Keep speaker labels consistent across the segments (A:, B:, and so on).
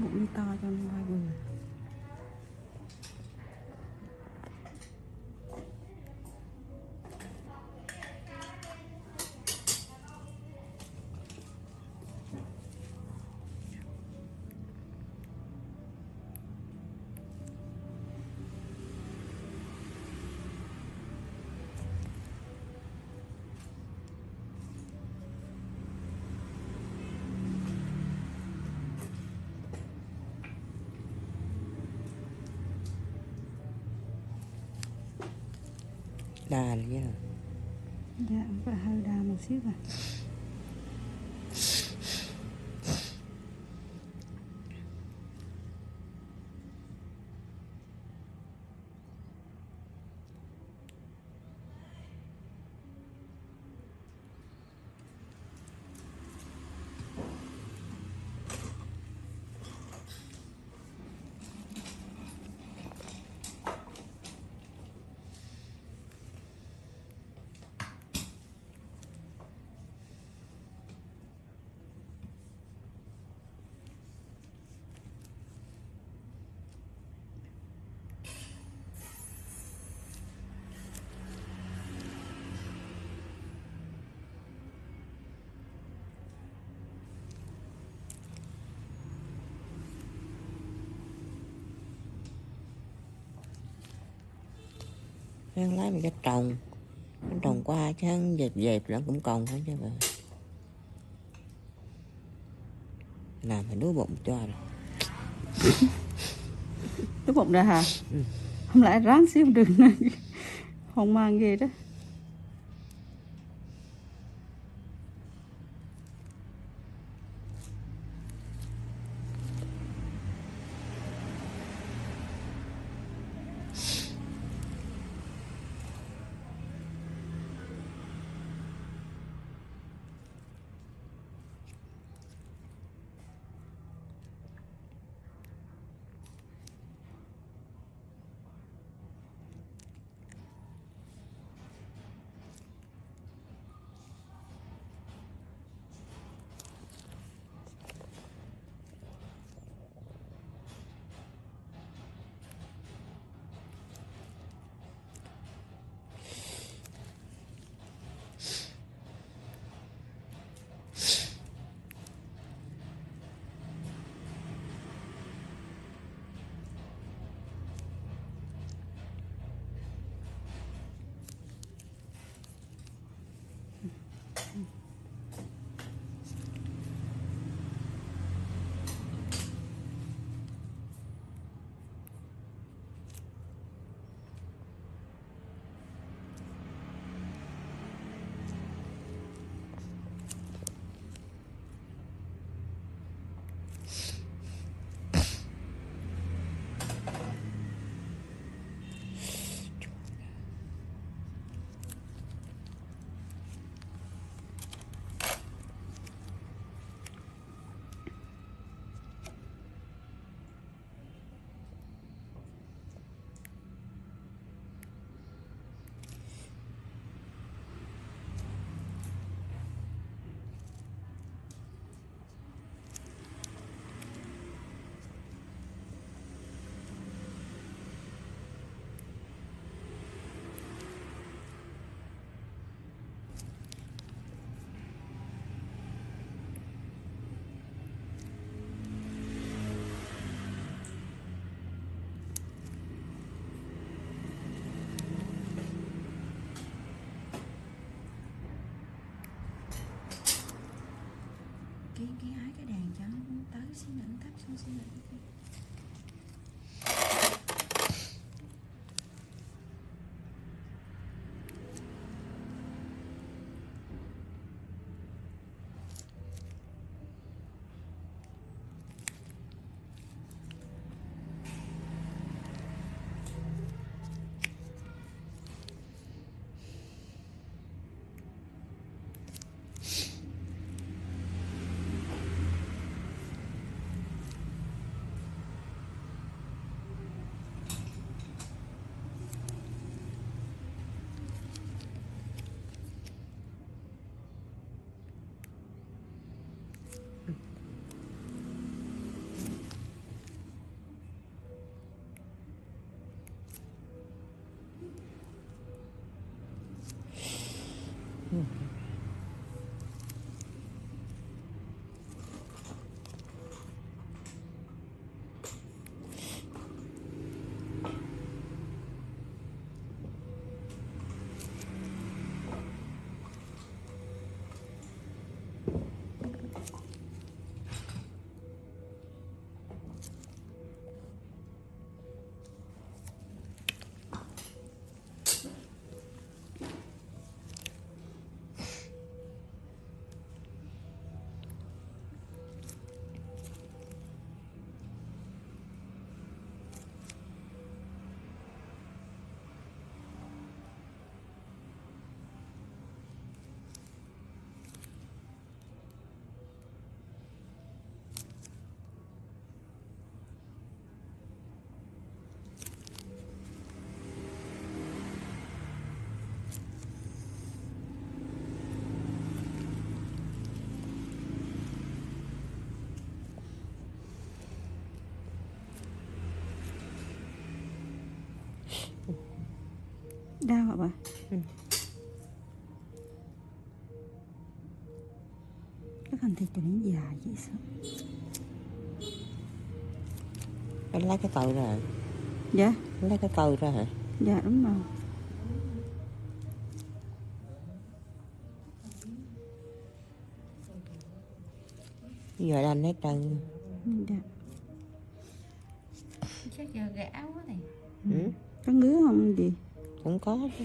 A: cũng đi to cho nên vai vừa.
B: Đà chứ hả?
A: Dạ, phải hơi đà một xíu à.
B: Hắn lấy một cái trồng qua chứ hắn dẹp nó cũng còn hết chứ vậy. Làm phải nuốt bụng cho rồi.
A: Cái bụng ra hả?
B: Ừ.
A: Không lẽ ráng xíu đường này. Không mang ghê đó. Cái hái cái đàn cho nó tới xíu nữa, thấp xuống xíu nữa. Đau hả bà?
B: Ừ.
A: Cái hành thịt cho nó dài vậy sao?
B: Anh lấy cái cầu ra hả?
A: Dạ.
B: Lấy cái cầu ra hả?
A: Dạ đúng rồi.
B: Giờ anh hết trơn.
A: Dạ.
C: Chắc giờ gã quá này.
B: Ừ.
A: Có ngứa không gì?
B: Cũng có chứ.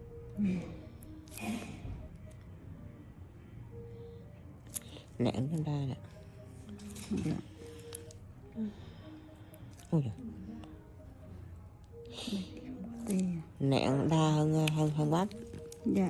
B: Nẹn nó ra nè.
A: Dạ.
B: Ôi giời.
A: Tê.
B: Nẹn đa hơn bắp.
A: Dạ.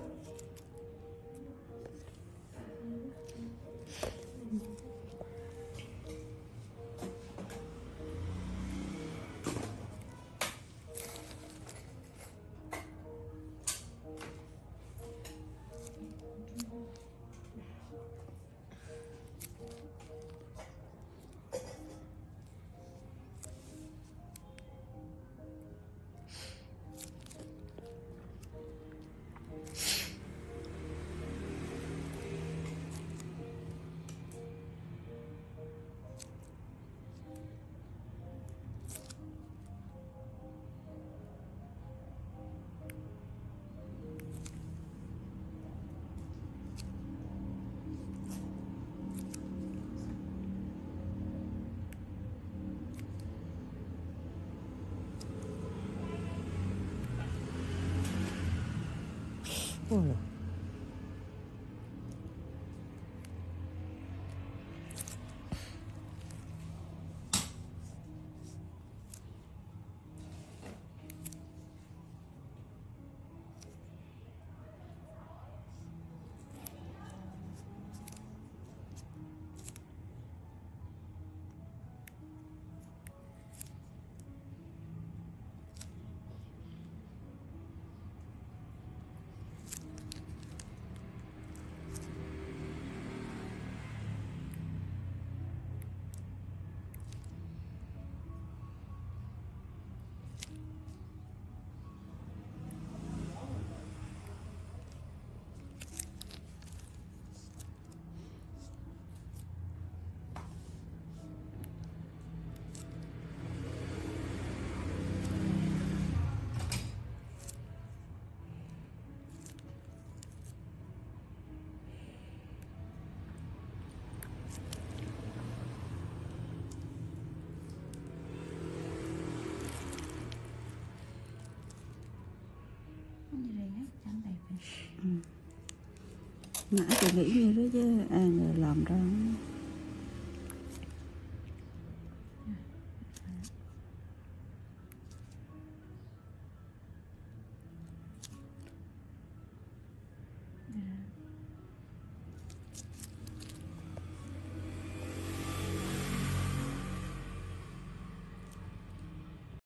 B: Ôi giời.
C: Như này hết chẳng đẹp này.
A: Nãy chị nghĩ như đó chứ ai ngờ làm ra.